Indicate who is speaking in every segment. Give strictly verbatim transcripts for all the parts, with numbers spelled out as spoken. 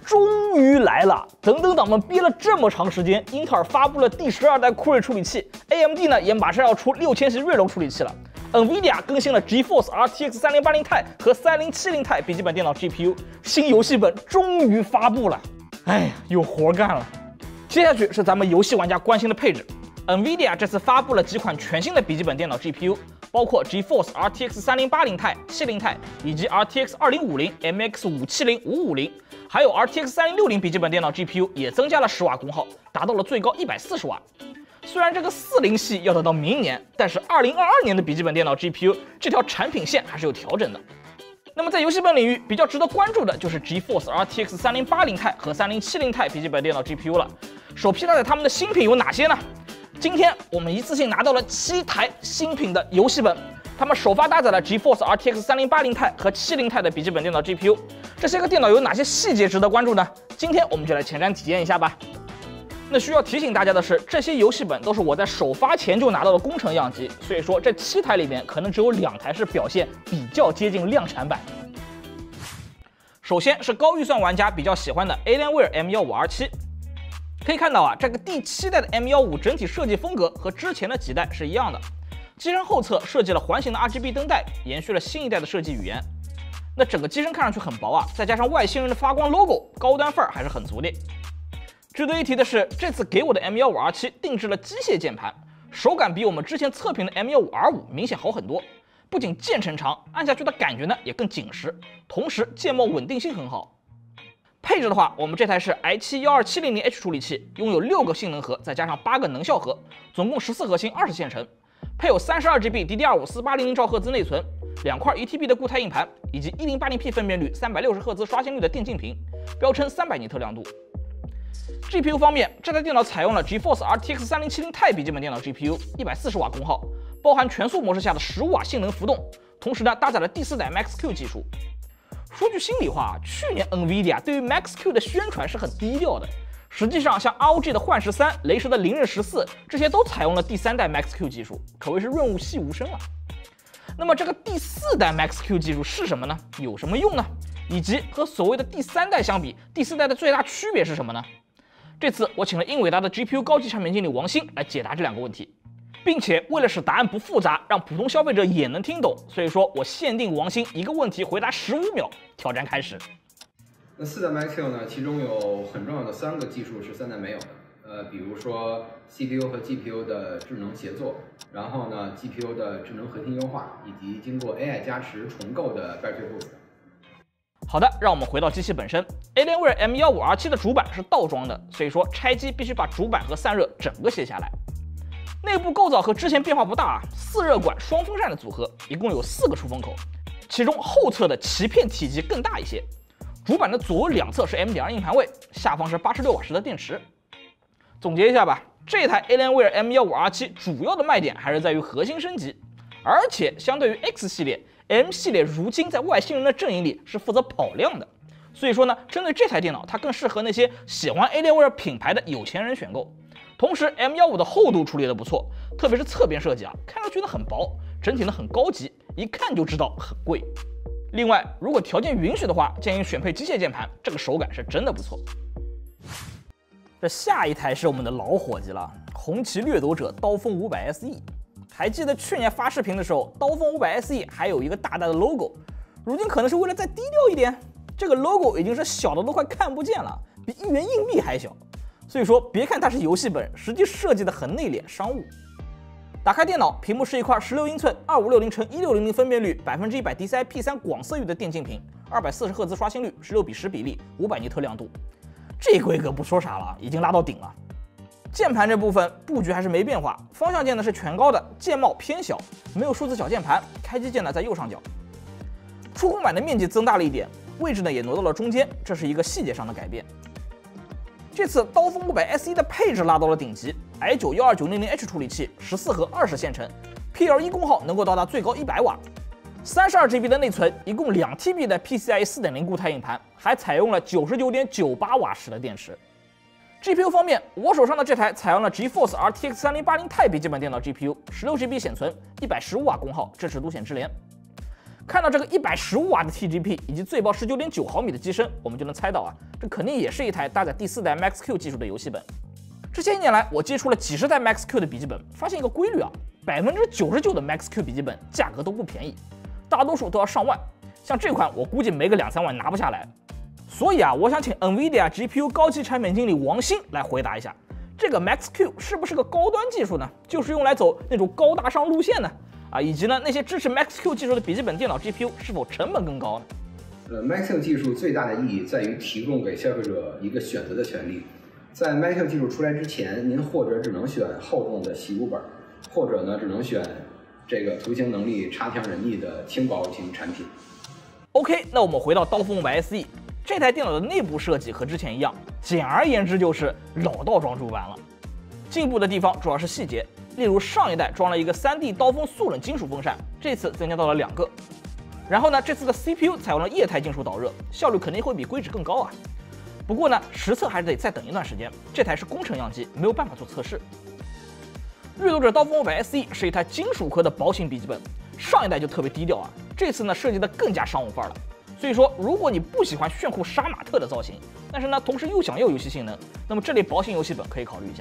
Speaker 1: 终于来了！等等党们憋了这么长时间，英特尔发布了第十二代酷睿处理器 ，A M D 呢也马上要出六千系锐龙处理器了。NVIDIA 更新了 GeForce R T X 三零八零 钛和三零七零钛笔记本电脑 G P U， 新游戏本终于发布了。哎呀，有活干了！接下去是咱们游戏玩家关心的配置。NVIDIA 这次发布了几款全新的笔记本电脑 G P U， 包括 GeForce R T X 三零八零钛、七零钛以及 R T X 二零五零、M X 五七零、五五零，还有 R T X 三零六零笔记本电脑 G P U 也增加了十瓦功耗，达到了最高一百四十瓦。虽然这个四零系要等到明年，但是二零二二年的笔记本电脑 G P U 这条产品线还是有调整的。那么在游戏本领域比较值得关注的就是 GeForce R T X 三零八零钛和三零七零钛笔记本电脑 G P U 了。首批搭载它们的新品有哪些呢？今天我们一次性拿到了七台新品的游戏本，它们首发搭载了 GeForce R T X 三零八零钛和七零钛的笔记本电脑 G P U。这些个电脑有哪些细节值得关注呢？今天我们就来前瞻体验一下吧。那需要提醒大家的是，这些游戏本都是我在首发前就拿到的工程样机，所以说这七台里面可能只有两台是表现比较接近量产版。首先是高预算玩家比较喜欢的 Alienware M 一五 R 七。可以看到啊，这个第七代的 M 一五 整体设计风格和之前的几代是一样的，机身后侧设计了环形的 R G B 灯带，延续了新一代的设计语言。那整个机身看上去很薄啊，再加上外星人的发光 logo， 高端范儿还是很足的。值得一提的是，这次给我的 M 一五 R 七定制了机械键盘，手感比我们之前测评的 M 一五 R 五明显好很多，不仅键程长，按下去的感觉呢也更紧实，同时键帽稳定性很好。配置的话，我们这台是 i 七 一二七零零 H 处理器，拥有六个性能核，再加上八个能效核，总共十四核心，二十线程，配有 三十二 G B D D R 五四八零零兆赫兹内存，两块 一 T B 的固态硬盘，以及一零八零 P 分辨率、三百六十赫兹刷新率的电竞屏，标称三百尼特亮度。G P U 方面，这台电脑采用了 GeForce R T X 三零七零钛笔记本电脑 G P U， 一百四十瓦功耗，包含全速模式下的十五瓦性能浮动，同时呢搭载了第四代 Max Q 技术。说句心里话，去年 NVIDIA 对于 Max Q 的宣传是很低调的。实际上，像 R O G 的幻十三、雷蛇的凌刃十四，这些都采用了第三代 Max Q 技术，可谓是润物细无声啊。那么这个第四代 Max Q 技术是什么呢？有什么用呢？以及和所谓的第三代相比，第四代的最大区别是什么呢？这次我请了英伟达的 G P U 高级产品经理王鑫来解答这两个问题。并且为了使答案不复杂，让普通消费者也能听懂，所以说我限定王鑫一个问题回答十五秒。挑战开始。
Speaker 2: 那四代 Max Q 呢，其中有很重要的三个技术是三代没有的，呃，比如说 C P U 和 G P U 的智能协作，然后呢 G P U 的智能核心优化，以及经过 A I 加持重构的 Battery Boost。
Speaker 1: 好的，让我们回到机器本身。Alienware M 一五 R 七的主板是倒装的，所以说拆机必须把主板和散热整个卸下来。内部构造和之前变化不大啊，四热管双风扇的组合，一共有四个出风口，其中后侧的鳍片体积更大一些。主板的左右两侧是 M 点二 硬盘位，下方是八十六瓦时的电池。总结一下吧，这台 Alienware M 一五 R 七主要的卖点还是在于核心升级，而且相对于 X 系列 ，M 系列如今在外星人的阵营里是负责跑量的，所以说呢，针对这台电脑，它更适合那些喜欢 Alienware 品牌的有钱人选购。同时 M 一五 的厚度处理的不错，特别是侧边设计啊，看上去呢很薄，整体呢很高级，一看就知道很贵。另外，如果条件允许的话，建议选配机械键盘，这个手感是真的不错。这下一台是我们的老伙计了，红旗掠夺者刀锋五百 S E。还记得去年发视频的时候，刀锋五百 S E 还有一个大大的 logo， 如今可能是为了再低调一点，这个 logo 已经是小的都快看不见了，比一元硬币还小。所以说，别看它是游戏本，实际设计的很内敛商务。打开电脑，屏幕是一块十六英寸二五六零乘一六零零分辨率百分之一百 D C I P 三广色域的电竞屏，二百四十赫兹刷新率，十六比十比例，五百尼特亮度。这规格不说啥了，已经拉到顶了。键盘这部分布局还是没变化，方向键呢是全高的，键帽偏小，没有数字小键盘，开机键呢在右上角。触控板的面积增大了一点，位置呢也挪到了中间，这是一个细节上的改变。这次刀锋五百 S E 的配置拉到了顶级 ，i 九 一二九零零 H 处理器，十四核二十线程 ，P L 一 功耗能够到达最高一百瓦， 三十二 G B 的内存，一共两 T B 的 P C I E 四点零 固态硬盘，还采用了九十九点九八瓦时的电池。G P U 方面，我手上的这台采用了 GeForce R T X 三零八零钛笔记本电脑 G P U， 十六 G B 显存，一百十五瓦功耗，支持独显智联。 看到这个一百十五瓦的 T G P 以及最薄十九点九毫米的机身，我们就能猜到啊，这肯定也是一台搭载第四代 Max Q 技术的游戏本。这些年来，我接触了几十台 Max Q 的笔记本，发现一个规律啊，百分之九十九的 Max Q 笔记本价格都不便宜，大多数都要上万。像这款，我估计没个两三万拿不下来。所以啊，我想请 NVIDIA G P U 高级产品经理王鑫来回答一下，这个 Max Q 是不是个高端技术呢？就是用来走那种高大上路线呢？啊，以及呢那些支持 Max Q 技术的笔记本电脑 G P U 是否成本更高呢？
Speaker 2: 呃 ，Max Q 技术最大的意义在于提供给消费者一个选择的权利。在 Max Q 技术出来之前，您或者只能选厚重的习武本，或者呢只能选这个图形能力差强人意的轻薄型产品。
Speaker 1: OK， 那我们回到刀锋五百 S E， 这台电脑的内部设计和之前一样，简而言之就是老道装主板了。进步的地方主要是细节，例如上一代装了一个 三 D 刀锋速冷金属风扇，这次增加到了两个。然后呢，这次的 C P U 采用了液态金属导热，效率肯定会比硅脂更高啊。不过呢，实测还是得再等一段时间，这台是工程样机，没有办法做测试。掠夺者刀锋五百 S E 是一台金属壳的薄型笔记本，上一代就特别低调啊，这次呢设计的更加商务范儿了。所以说，如果你不喜欢炫酷杀马特的造型，但是呢同时又想要游戏性能，那么这类薄型游戏本可以考虑一下。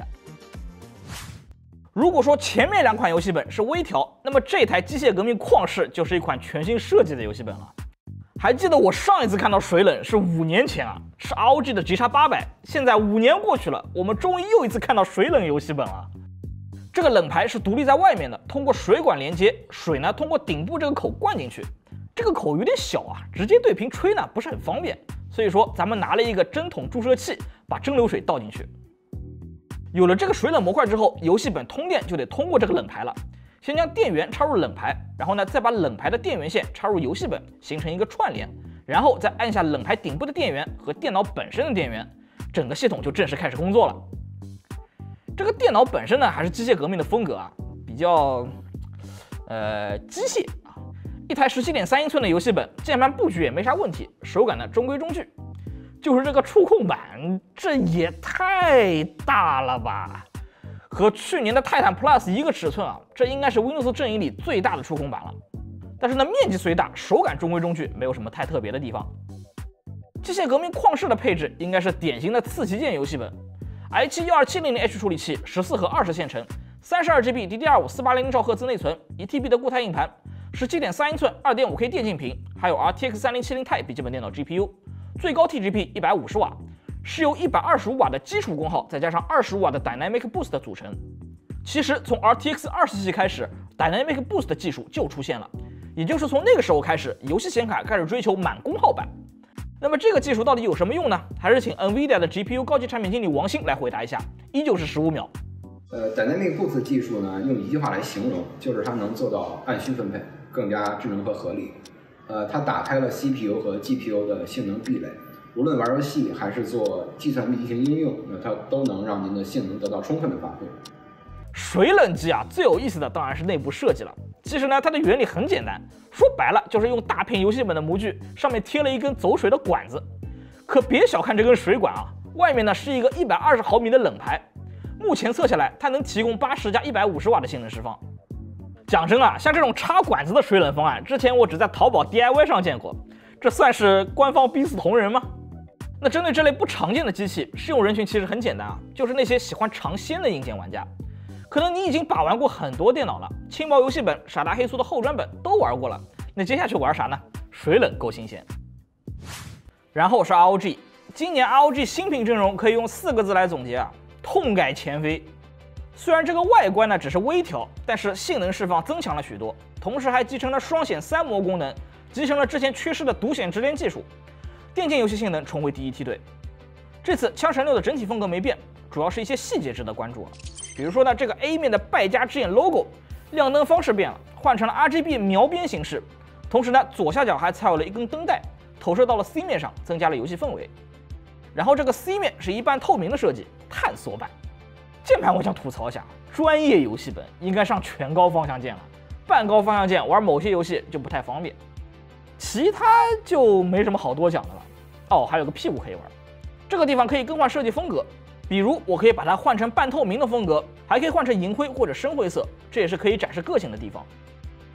Speaker 1: 如果说前面两款游戏本是微调，那么这台机械革命旷世就是一款全新设计的游戏本了。还记得我上一次看到水冷是五年前啊，是 R O G 的 G X 八百，现在五年过去了，我们终于又一次看到水冷游戏本了。这个冷排是独立在外面的，通过水管连接，水呢通过顶部这个口灌进去。这个口有点小啊，直接对瓶吹呢不是很方便，所以说咱们拿了一个针筒注射器，把蒸馏水倒进去。有了这个水冷模块之后，游戏本通电就得通过这个冷排了。先将电源插入冷排，然后呢再把冷排的电源线插入游戏本，形成一个串联，然后再按下冷排顶部的电源和电脑本身的电源，整个系统就正式开始工作了。这个电脑本身呢还是机械革命的风格啊，比较呃机械啊。一台 十七点三英寸的游戏本，键盘布局也没啥问题，手感呢中规中矩。就是这个触控板，这也太大了吧！和去年的泰坦 Plus 一个尺寸啊，这应该是 Windows 阵营里最大的触控板了。但是呢，面积虽大，手感中规中矩，没有什么太特别的地方。机械革命旷世的配置应该是典型的次旗舰游戏本 ，i 七 一二七零零 H 处理器，十四核二十线程，三十二 G B D D R 五四八零零兆赫兹内存，一 T B 的固态硬盘，十七点三英寸 二点五 K 电竞屏，还有 R T X 三零七零 钛笔记本电脑 G P U， 最高 T G P 一百五十瓦。是由一百二十五瓦的基础功耗再加上二十五瓦的 Dynamic Boost 组成。其实从 R T X 二十系开始 ，Dynamic Boost 技术就出现了，也就是从那个时候开始，游戏显卡开始追求满功耗版。那么这个技术到底有什么用呢？还是请 NVIDIA 的 G P U 高级产品经理王鑫来回答一下，依旧是十五秒。
Speaker 2: 呃 ，Dynamic Boost 技术呢，用一句话来形容，就是它能做到按需分配，更加智能和合理。呃，它打开了 C P U 和 G P U 的性能壁垒。无论玩游戏还是做计算密集型应用，那它都能让您的性能得到充分的发挥。
Speaker 1: 水冷机啊，最有意思的当然是内部设计了。其实呢，它的原理很简单，说白了就是用大片游戏本的模具，上面贴了一根走水的管子。可别小看这根水管啊，外面呢是一个一百二十毫米的冷排，目前测下来，它能提供八十加一百五十瓦的性能释放。讲真啊，像这种插管子的水冷方案，之前我只在淘宝 D I Y 上见过，这算是官方逼死同人吗？那针对这类不常见的机器，适用人群其实很简单啊，就是那些喜欢尝鲜的硬件玩家。可能你已经把玩过很多电脑了，轻薄游戏本、傻大黑粗的后端本都玩过了，那接下去玩啥呢？水冷够新鲜。然后是 R O G， 今年 R O G 新品阵容可以用四个字来总结啊，痛改前非。虽然这个外观呢只是微调，但是性能释放增强了许多，同时还集成了双显三模功能，集成了之前缺失的独显直连技术。电竞游戏性能重回第一梯队。这次枪神六的整体风格没变，主要是一些细节值得关注了。比如说呢，这个 A 面的败家之眼 logo 亮灯方式变了，换成了 R G B 描边形式。同时呢，左下角还采用了一根灯带，投射到了 C 面上，增加了游戏氛围。然后这个 C 面是一半透明的设计，探索版。键盘我想吐槽一下，专业游戏本应该上全高方向键了，半高方向键玩某些游戏就不太方便。其他就没什么好多讲的了。哦，还有个屁股可以玩，这个地方可以更换设计风格，比如我可以把它换成半透明的风格，还可以换成银灰或者深灰色，这也是可以展示个性的地方。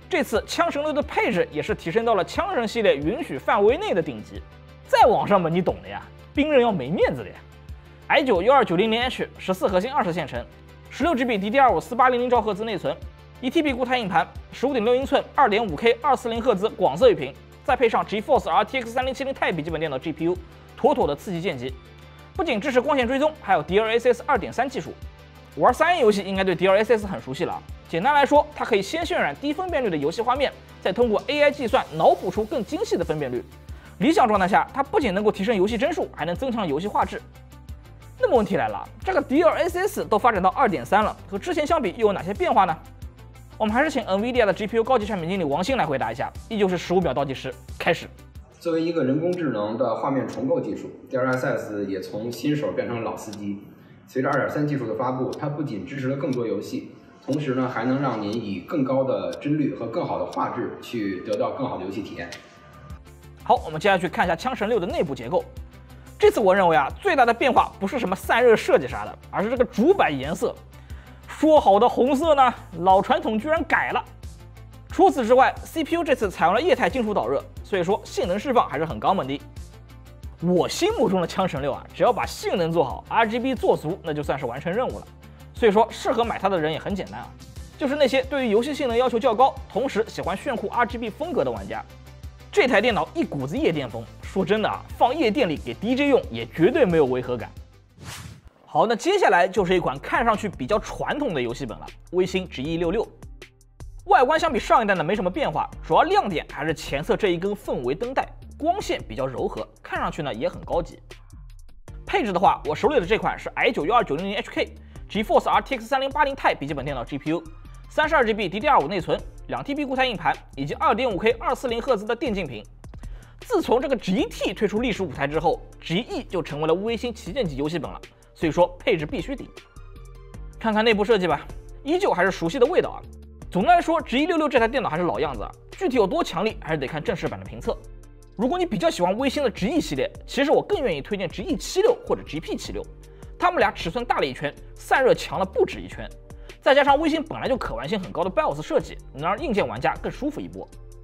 Speaker 1: 这次枪神六的配置也是提升到了枪神系列允许范围内的顶级。再往上嘛，你懂的呀，兵刃要没面子的呀。i 九 一二九零零 H 十四核心二十线程， 十六 G B D D R 五四八零零兆赫兹内存， 一 T B 固态硬盘， 十五点六英寸 二点五K 二四零赫兹广色域屏，再配上 GeForce R T X 三零七零 钛笔记本电脑 G P U， 妥妥的刺激剑级。不仅支持光线追踪，还有 D L S S 二点三 技术。玩三 A 游戏应该对 D L S S 很熟悉了啊。简单来说，它可以先渲染低分辨率的游戏画面，再通过 A I 计算脑补出更精细的分辨率。理想状态下，它不仅能够提升游戏帧数，还能增强游戏画质。那么问题来了，这个 D L S S 都发展到 二点三 了，和之前相比又有哪些变化呢？我们还是请 NVIDIA 的 G P U 高级产品经理王鑫来回答一下，依旧是十五秒倒计时，开始。
Speaker 2: 作为一个人工智能的画面重构技术 ，D L S S 也从新手变成了老司机。随着 二点三 技术的发布，它不仅支持了更多游戏，同时呢，还能让您以更高的帧率和更好的画质去得到更好的游戏体验。
Speaker 1: 好，我们接下去看一下枪神六的内部结构。这次我认为啊，最大的变化不是什么散热设计啥的，而是这个主板颜色。说好的红色呢，老传统居然改了。除此之外 ，C P U 这次采用了液态金属导热，所以说性能释放还是很刚猛的。我心目中的枪神六啊，只要把性能做好 ，R G B 做足，那就算是完成任务了。所以说，适合买它的人也很简单啊，就是那些对于游戏性能要求较高，同时喜欢炫酷 R G B 风格的玩家。这台电脑一股子夜店风，说真的啊，放夜店里给 D J 用也绝对没有违和感。好，那接下来就是一款看上去比较传统的游戏本了，微星 G E 六六。外观相比上一代呢没什么变化，主要亮点还是前侧这一根氛围灯带，光线比较柔和，看上去呢也很高级。配置的话，我手里的这款是 i 九 一二九零零 H K GeForce R T X 三零八零钛笔记本电脑 G P U， 三十二 G B D D R 五内存， 两 T B 固态硬盘，以及 二点五K 二四零赫兹的电竞屏。自从这个 G T 推出历史舞台之后 ，G E 就成为了微星旗舰级游戏本了，所以说配置必须顶。看看内部设计吧，依旧还是熟悉的味道啊。总的来说 ，G E 六六这台电脑还是老样子啊，具体有多强力还是得看正式版的评测。如果你比较喜欢微星的 G E 系列，其实我更愿意推荐 G E 七六或者 G P 七六，它们俩尺寸大了一圈，散热强了不止一圈，再加上微星本来就可玩性很高的 B I O S 设计，能让硬件玩家更舒服一波。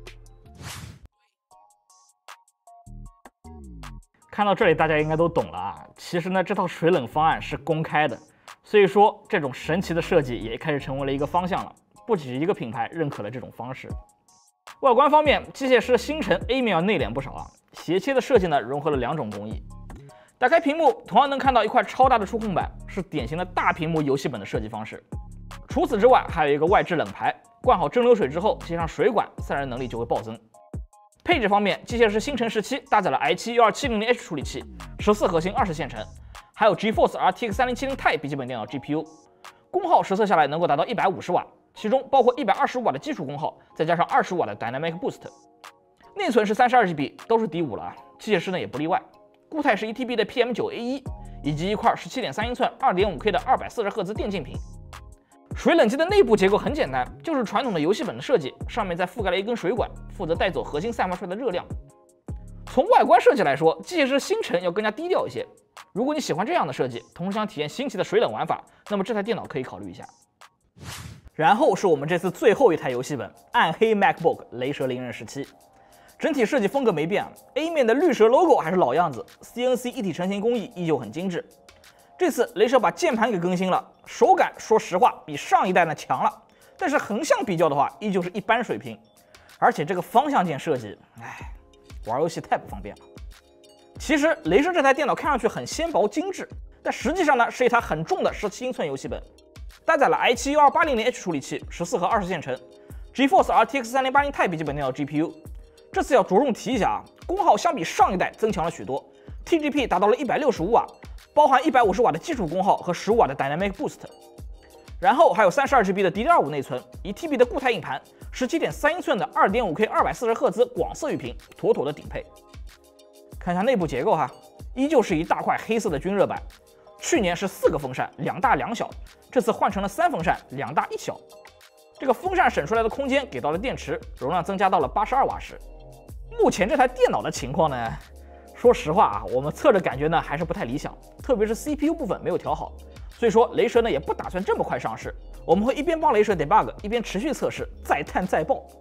Speaker 1: 看到这里，大家应该都懂了啊。其实呢，这套水冷方案是公开的，所以说这种神奇的设计也开始成为了一个方向了。不止一个品牌认可了这种方式。外观方面，机械师的星辰 A 面要内敛不少啊。斜切的设计呢，融合了两种工艺。打开屏幕，同样能看到一块超大的触控板，是典型的大屏幕游戏本的设计方式。除此之外，还有一个外置冷排，灌好蒸馏水之后，接上水管，散热能力就会暴增。配置方面，机械师星辰十七搭载了 i 七 一二七零零 H 处理器，十四核心二十线程，还有 GeForce R T X 三零七零钛笔记本电脑 G P U， 功耗实测下来能够达到一百五十瓦，其中包括一百二十五瓦的基础功耗，再加上二十瓦的 Dynamic Boost。内存是 三十二 G B， 都是 D 五了啊，机械师呢也不例外。固态是 一 T B 的 P M 九 A 一， 以及一块 十七点三英寸 二点五K 的二百四十赫兹电竞屏。水冷机的内部结构很简单，就是传统的游戏本的设计，上面再覆盖了一根水管，负责带走核心散发出来的热量。从外观设计来说，机械师星辰要更加低调一些。如果你喜欢这样的设计，同时想体验新奇的水冷玩法，那么这台电脑可以考虑一下。然后是我们这次最后一台游戏本——暗黑 MacBook 雷蛇灵刃十七。整体设计风格没变 ，A 面的绿蛇 logo 还是老样子 ，C N C 一体成型工艺依旧很精致。这次雷蛇把键盘给更新了，手感说实话比上一代呢强了，但是横向比较的话，依旧是一般水平。而且这个方向键设计，唉，玩游戏太不方便了。其实雷蛇这台电脑看上去很纤薄精致，但实际上呢是一台很重的十七英寸游戏本，搭载了 i 七 一二八零零 H 处理器，十四核二十线程 ，GeForce R T X 三零八零钛笔记本电脑 G P U。这次要着重提一下啊，功耗相比上一代增强了许多 ，T G P 达到了一百六十五瓦，包含一百五十瓦的基础功耗和十五瓦的 Dynamic Boost。然后还有 三十二 G B 的 D D R 五内存， 一 T B 的固态硬盘， 十七点三英寸的 二点五K 二百四十赫兹广色域屏，妥妥的顶配。看一下内部结构哈，依旧是一大块黑色的均热板。去年是四个风扇，两大两小，这次换成了三风扇，两大一小。这个风扇省出来的空间给到了电池，容量增加到了八十二瓦时。目前这台电脑的情况呢，说实话啊，我们测着感觉呢还是不太理想，特别是 C P U 部分没有调好，所以说雷蛇呢也不打算这么快上市，我们会一边帮雷蛇 debug， 一边持续测试，再探再爆。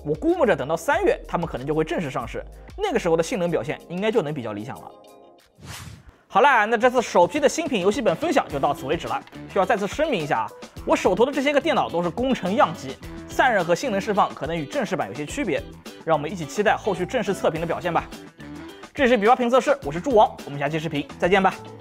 Speaker 1: 我估摸着等到三月，它们可能就会正式上市，那个时候的性能表现应该就能比较理想了。好啦，那这次首批的新品游戏本分享就到此为止了。需要再次声明一下啊，我手头的这些个电脑都是工程样机，散热和性能释放可能与正式版有些区别，让我们一起期待后续正式测评的表现吧。这里是比发评测室，我是猪王，我们下期视频再见吧。